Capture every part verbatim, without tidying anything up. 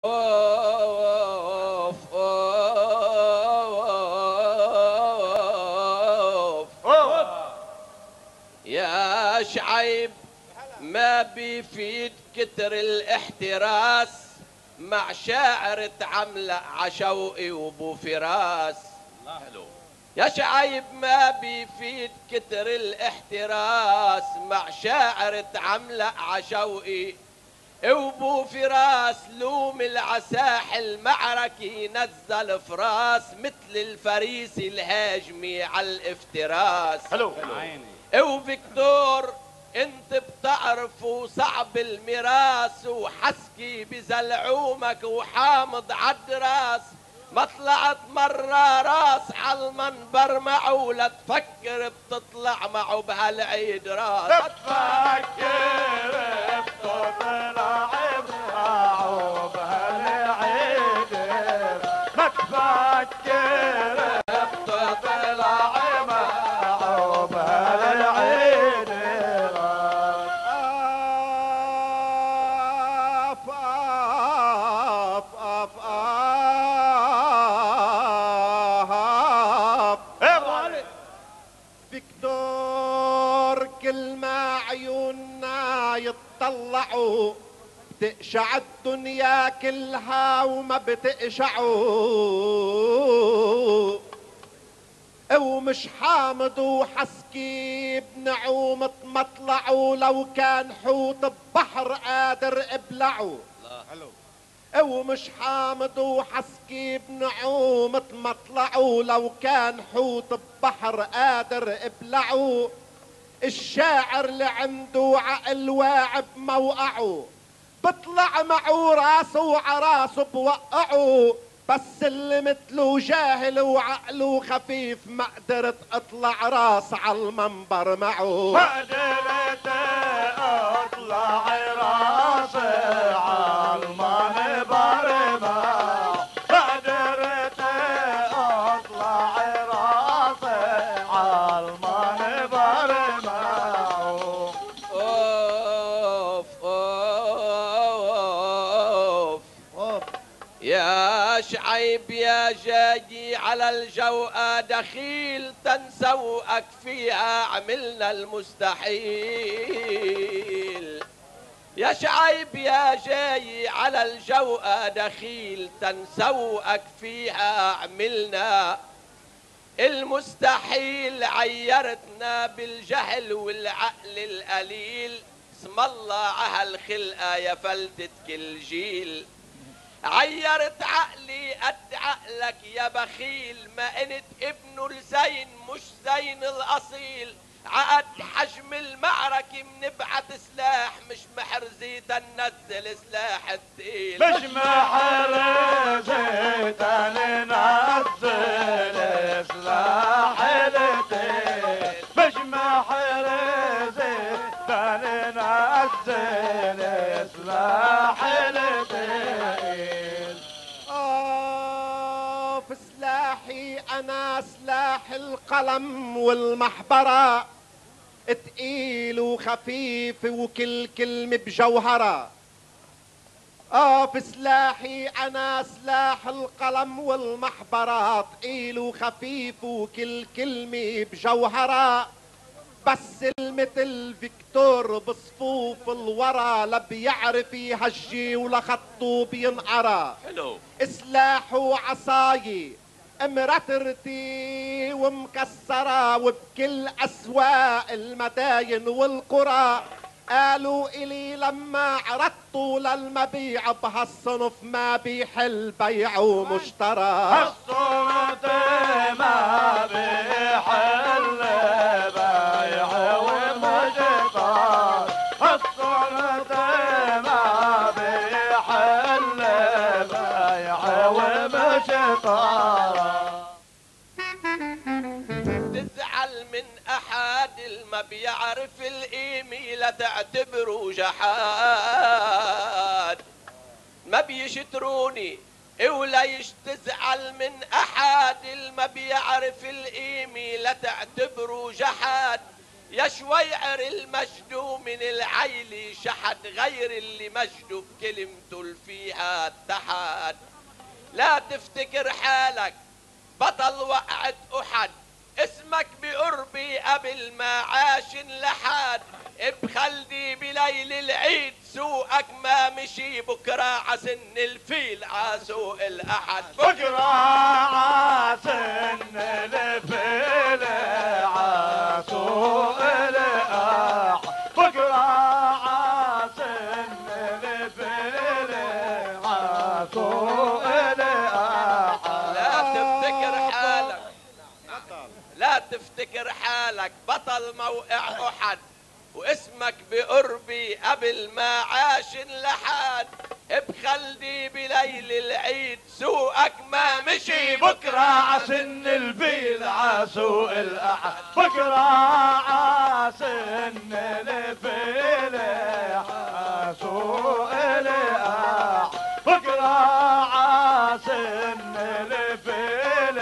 أوف أوف أوف يا شعيب ما بيفيد كتر الاحتراس مع شاعر تعملق عشوقي وابو فراس. يا شعيب ما بيفيد كتر الاحتراس مع شاعر تعملق عشوقي وابو فراس. لوم العساح المعركي نزل فراس مثل الفريس الهاجمي على الافتراس. حلو وفيكتور انت بتعرفوا صعب المراس وحسكي بزلعومك وحامض عالدراس. ما طلعت مرة راس عالمنبر معه لا تفكر بتطلع معه بهالعيد راس. تفكر بتطلع معه بهالعيد ما تفكر بتطلع معه بهالعيد. اف اف اف اف فيكتور كل ما عيوننا يتطلعوا بتقشع الدنيا كلها وما بتقشعوا. ومش حامض وحسكي بنعوم مطلعوا لو كان حوت ببحر قادر ابلعوا. ومش حامض وحسكي بنعوم مطلعوا لو كان حوت ببحر قادر ابلعوا. الشاعر اللي عنده عقل واعي بموقعه بطلع معه راسه وعراسه بوقعه. بس اللي مثله جاهل وعقله خفيف ما قدرت اطلع راس عالمنبر معه. ما قدرت اطلع راس عالمنبر معه. ما قدرت اطلع راس عالمنبر معه. أوف أوف أوف يا شعيب يا جاي على الجوقة دخيل تنسوقك فيها عملنا المستحيل. يا شعيب يا جاي على الجوقة دخيل تنسوقك فيها عملنا المستحيل. عيرتنا بالجهل والعقل القليل اسم الله عهل خلقة يا فلتة كل جيل. عيرت عقلي قد عقلك يا بخيل ما انت ابنه الزين مش زين الاصيل. عقد حجم المعركة منبعت سلاح مش محرزي تنزل سلاح الثقيل. مش محرزي تنزل سلاح الثقيل. مش محرزي تنزل سلاح الثقيل. آه في سلاحي أنا سلاح القلم والمحبرة تقيل وخفيف وكل كلمة بجوهرة. آه في سلاحي أنا سلاح القلم والمحبرة تقيل وخفيف وكل كلمة بجوهرة. بس المثل فيكتور بصفوف الورا لا بيعرف يهجي ولا خطه بينقرا. حلو سلاحه عصاي مرترتي ومكسرة وبكل أسواق المداين والقرى. قالوا إلي لما عرضتوا للمبيع بهالصنف ما بيحل بيع ومشترى. هالصنف ما بيحل بيع ومشترى. هالصنف ما بيحل بيع ومشترى. تزعل من احد ما بيعرف القيمة لا تعتبره جحاد. ما بيشتروني وليش تزعل من احد ما بيعرف القيمة لا تعتبره جحاد. يا شويعر المجدو من العيل شحد غير اللي مجدو بكلمته فيها اتحد. لا تفتكر حالك بطل وقعة أحد، اسمك بقربي قبل ما عاش لحد. بخلدي بليل العيد سوقك ما مشي، بكرة عسن الفيل عسوق الأحد. بكرة عسن الفيل عسوق الأحد. بكرة عسن الفيل عسوق الأحد. لا تفتكر حالك لا تفتكر حالك بطل موقع أحد، واسمك بقربي قبل ما عاش لحد. بخلدي بليل العيد سوقك ما مشي، بكرة عسن الفيل عسوق الأحد. بكرة عسن الفيل عسوق الأحد. بكرة عسن الفيل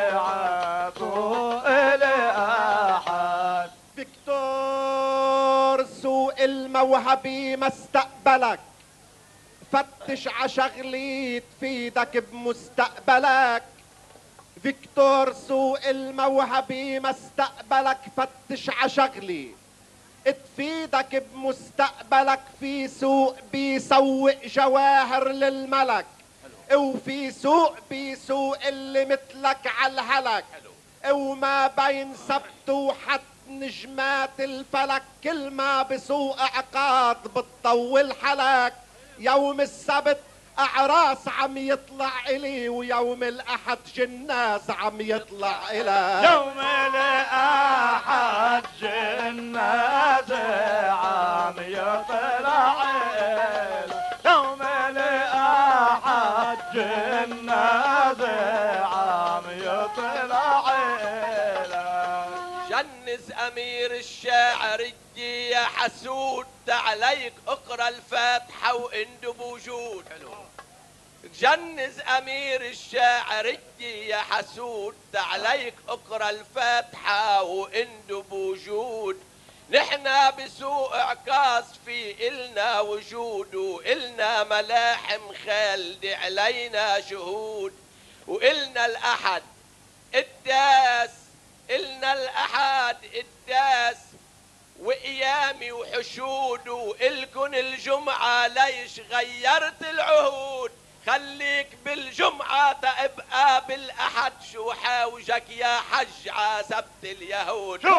عسوق الأحد. فيكتور سوق الموهبي ما استقبلك، فتش عشغلي تفيدك بمستقبلك. فيكتور سوق الموهبي ما استقبلك، فتش عشغلي تفيدك بمستقبلك. في سوق بيسوق جواهر للملك، وفي سوق بيسوق اللي مثلك عالهلك. وما بين سبت وحد نجمات الفلك، كل ما بسوق عقاد بتطول حلك. يوم السبت اعراس عم يطلع الي، ويوم الاحد جناز عم يطلع الي. يوم الاحد جناز عم يطلع الي. يوم الاحد جناز عم يطلع الي. جنز امير الشاعر يا حسود، عليك اقرا الفاتحه واندب وجود. جنز امير الشاعر يا حسود، عليك اقرا الفاتحه واندب وجود. نحنا بسوق عكاظ في النا وجود، والنا ملاحم خالدي علينا شهود. والنا الاحد الداس، النا الاحد الداس وقيامي وحشود. والكن الجمعة ليش غيرت العهود؟ خليك بالجمعة تبقى بالأحد. شو حاوجك يا حج عسبت اليهود؟ شو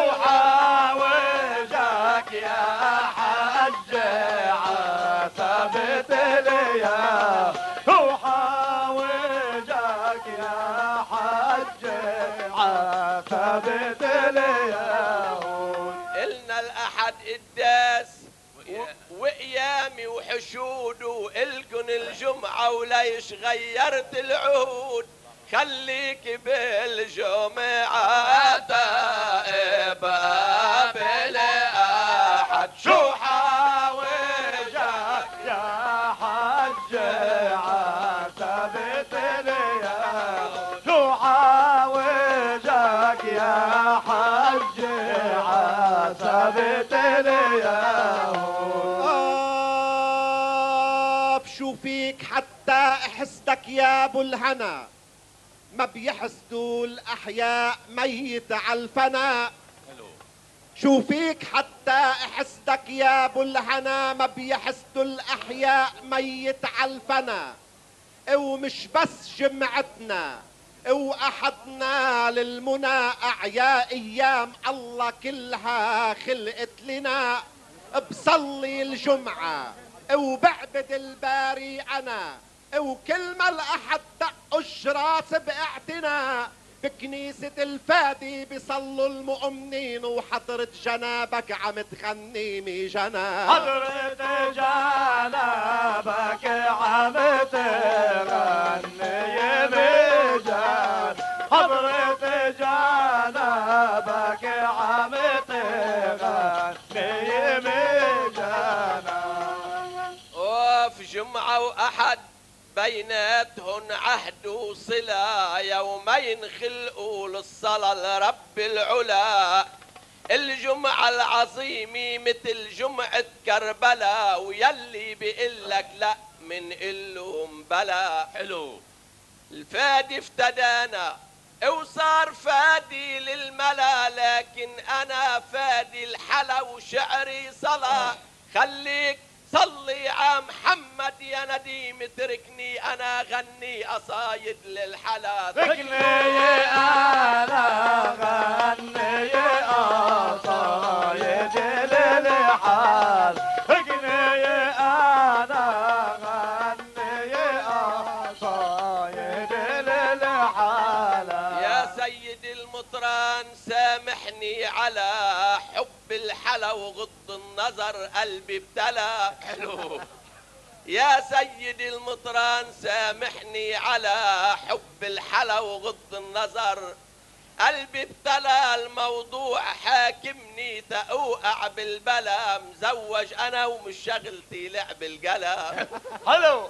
حاوجك يا حج عسبت اليهود؟ شو حاوجك يا حج عسبت اليهود؟ إلنا الأحد الداس وقيامي وحشود. والكن الجمعة وليش غيرت العهود؟ خليك بالجمعة تبقى بالأحد. شو حاوجك يا حج عسبت اليهود؟ شو حاوجك يا حج عسبت اليهود؟ شو فيك حتى حسدك يا ابو الهنا، ما بيحسدوا الاحياء ميت عالفنا. شو فيك حتى حسدك يا ابو الهنا، ما بيحسدوا الاحياء ميت عالفنا. ومش بس جمعتنا واحدنا للمنى اعياء ايام الله كلها خلقت لنا. بصلي الجمعه وبعبد الباري انا، وكل ما الاحد دقش راس باعتنا. بكنيسة الفادي بيصلوا المؤمنين، وحضرة جنابك عم تغنيني جناب. حضرة جنابك عم تغني مجان. حضرة جنابك عم تغني مجان. وفي جمعة وأحد بيناتهن عهد وصلة، يومين خلقوا للصلاة لرب العلا. الجمعة العظيمة مثل جمعة كربلاء، ويلي بيقلك لا من قلهم بلا. حلو. الفادي افتدانا وصار فادي للملا، لكن انا فادي الحلا وشعري صلا. خليك صلي ع محمد يا نديم، اتركني انا غني قصايد للحلا. اتركني انا غني قصايد للحال. اتركني انا غني قصايد للحال. يا سيد المطران سامحني على حب الحلا وغض النظر، قلبي ابتلى. حلو. يا سيد المطران سامحني على حب الحلا وغض النظر، قلبي ابتلى الموضوع حاكمني تأوقع بالبلا. مزوج انا ومش شغلتي لعب القلم. حلو.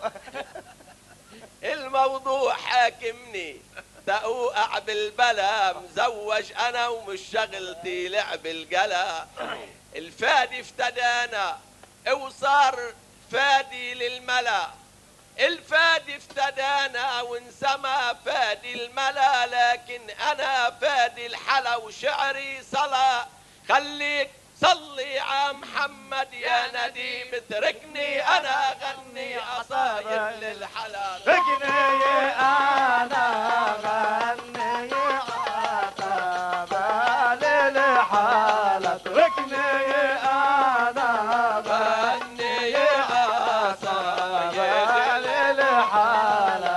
الموضوع حاكمني تأوقع بالبلا، مزوج انا ومش شغلتي لعب القلم. الفادي افتدانا وصار فادي للملا، الفادي افتدانا وانسمى فادي الملا، لكن انا فادي الحلا وشعري صلا. خليك صلي ع محمد يا نديم، اتركني انا غني قصايد للحلا. اتركني انا غني عتاب للحال. اتركني انا غني قصايد للحال.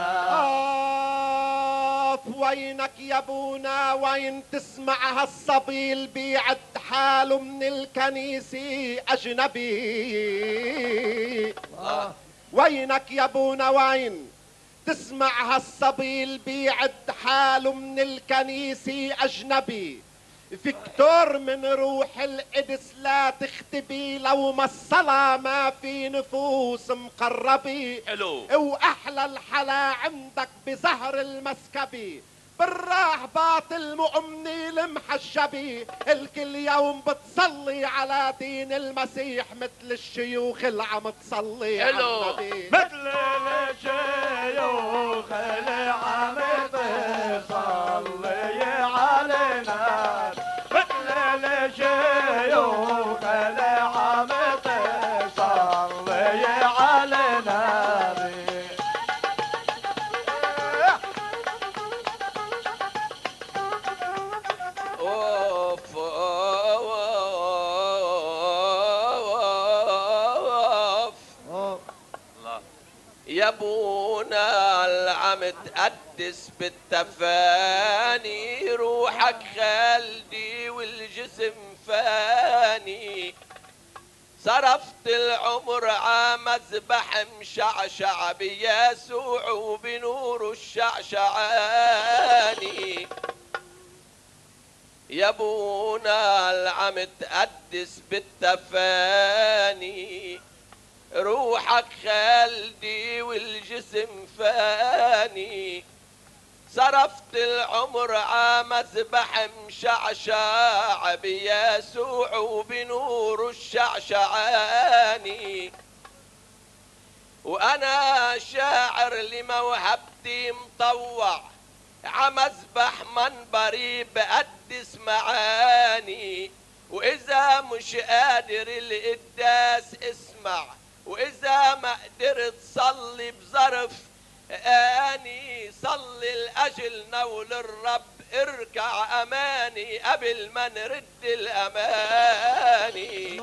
آف وينك يا ابونا، وين تسمع هالصبي اللي بيعد حاله من الكنيسة أجنبي؟ آه. وينك يا ابونا، وين تسمع هالصبي اللي بيعد حاله من الكنيسة أجنبي؟ فيكتور من روح القدس لا تختبي، لو ما الصلاة ما في نفوس مقربي. حلو. واحلى الحلا عندك بزهر المسكبي، بالراهبات المؤمنة المحجبة، الكل يوم بتصلي على دين المسيح مثل الشيوخ اللي عم تصلي على حلو. النبي. مثل الشيوخ اللي عم تصلي علينا. مثل الشيوخ اللي عم تصلي علينا. اوف اوف الله. يا ابونا اللي عم تقدس بالتفاني، روحك خالدي والجسم فاني. صرفت العمر ع مذبح مشعشع بيسوع وبنور الشعشعاني. يا ابونا اللي عم تقدس بالتفاني، روحك خالدي والجسم فاني. صرفت العمر ع مذبح مشعشع بيسوع وبنور الشعشعاني. وانا شاعر لموهبتي مطوع، عمذبح منبري بقدس معاني. واذا مش قادر القداس اسمع، واذا ما قدرت صلي بظرف اني. صلي لاجل نول الرب، اركع اماني قبل ما نرد الاماني.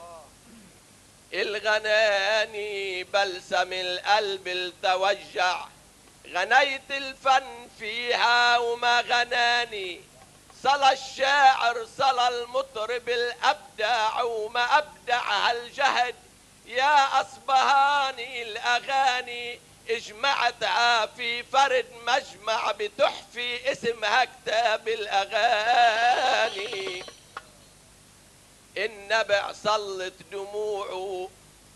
الغناني بلسم القلب التوجع، غنيت الفن فيها وما غناني. صلى الشاعر صلى المطرب الابدع، وما ابدع هالجهد يا اصبهاني. الاغاني اجمعتها في فرد مجمع، بتحفي اسمها كتاب الاغاني. النبع صلت دموعه،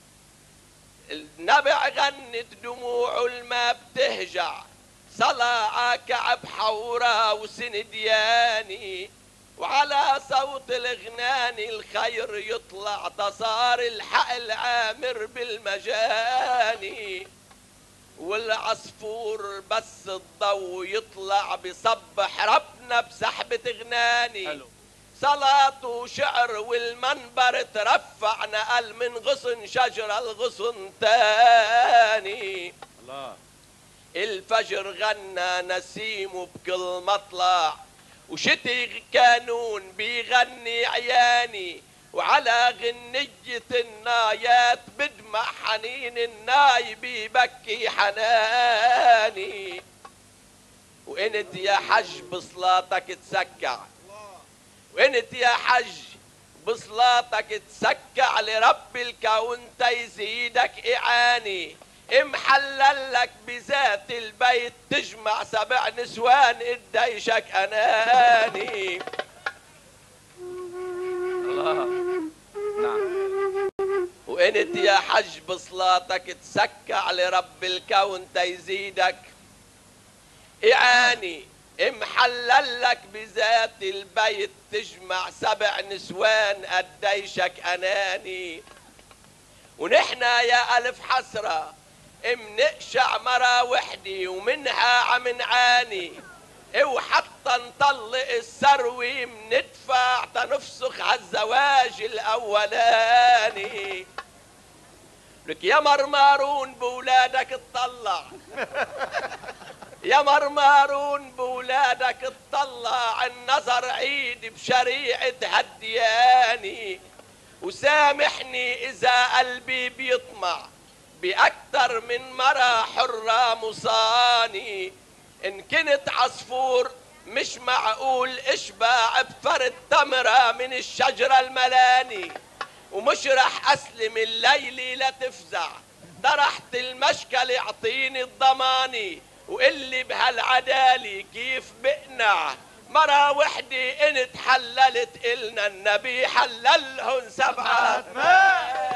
النبع غنت دموعه الما بتهجع. صلى ع كعب حورة وسندياني، وعلى صوت الغناني الخير يطلع تصار الحق العامر بالمجاني، والعصفور بس الضو يطلع بصبح ربنا بسحبة غناني. صلاة وشعر والمنبر ترفع نقل من غصن شجرة الغصن تاني. الله. الفجر غنى نسيمه بكل مطلع، وشتي كانون بيغني عياني، وعلى غنية النايات بدمع حنين الناي بيبكي حناني. وانت يا حج بصلاتك تسكع، وانت يا حج بصلاتك تسكع لرب الكون تيزيدك اعاني. محللك بذات البيت تجمع سبع نسوان قديشك اناني. الله. نعم. وانت يا حج بصلاتك تسكع لرب الكون تيزيدك اعاني. محللك بذات البيت تجمع سبع نسوان قديشك اناني. ونحنا يا الف حسره منقشع مرة وحدي ومنها عم نعاني، وحتى نطلق الثروي مندفع تنفسخ عالزواج الاولاني. لك يا مرمارون بولادك اطلع، يا مرمارون بولادك اطلع، النظر عيد بشريعة هدياني. وسامحني اذا قلبي بيطمع بأكتر من مرة حرة مصاني. إن كنت عصفور مش معقول اشبع بفرد تمرة من الشجرة الملاني. ومش رح أسلم الليلة لتفزع، طرحت المشكل يعطيني الضماني. واللي بهالعدالة كيف بقنع مرة وحدي إن تحللت إلنا النبي حللهن سبعة.